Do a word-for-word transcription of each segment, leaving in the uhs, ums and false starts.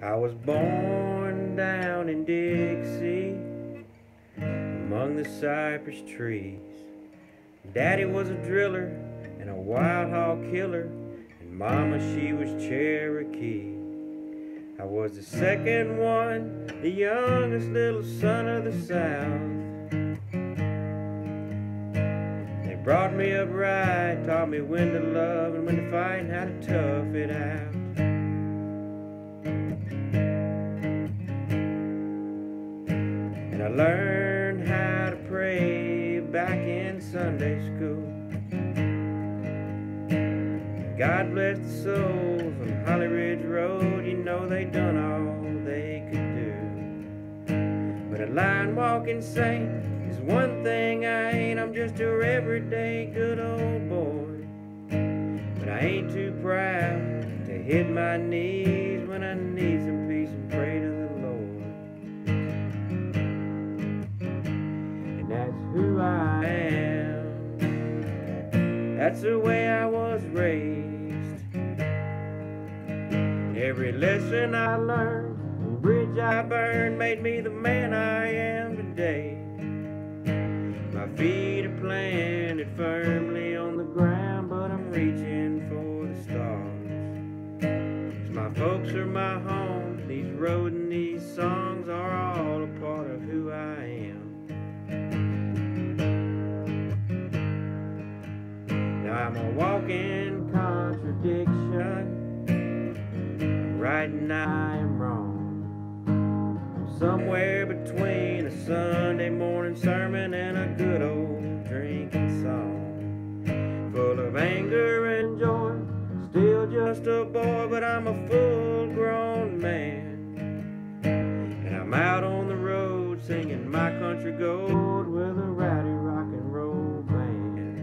I was born down in Dixie, among the cypress trees. Daddy was a driller and a wild hog killer, and Mama, she was Cherokee. I was the second one, the youngest little son of the South. They brought me up right, taught me when to love and when to fight and how to tough it out. And I learned how to pray back in Sunday school. God bless the souls on Holly Ridge Road, you know they done all they could do. But a line walking saint is one thing I ain't, I'm just a everyday good old boy. But I ain't too proud to hit my knees when I need some peace and pray to the Lord. And that's who I am, that's the way I was raised. Every lesson I learned, the bridge I burned, made me the man I am today. My feet are planted firmly on the ground, but I'm reaching for the stars. 'Cause my folks are my home, these roads and these songs are all a part of who I am. Now I'm a walking contradiction, right and I am wrong. I'm somewhere between a Sunday morning sermon and a good old drinking song. Full of anger and joy, still just a boy, but I'm a full-grown man. And I'm out on the road singing my country gold with a rowdy rock and roll band.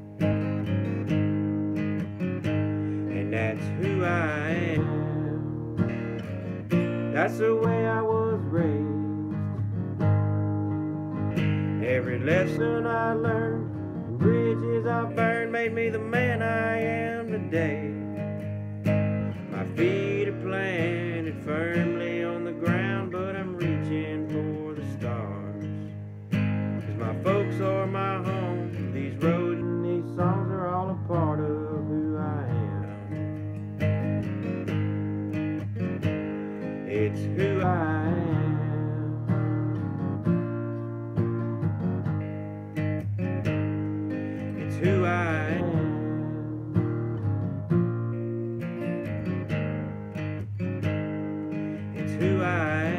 And that's who I am, that's the way I was raised. Every lesson I learned, the bridges I burned, made me the man I am today. My feet are planted firmly on the ground, but I'm reaching for the stars. 'Cause my folks are my home, these roads and these songs are all a part of who I am. It's who I am. It's who I am. It's who I am.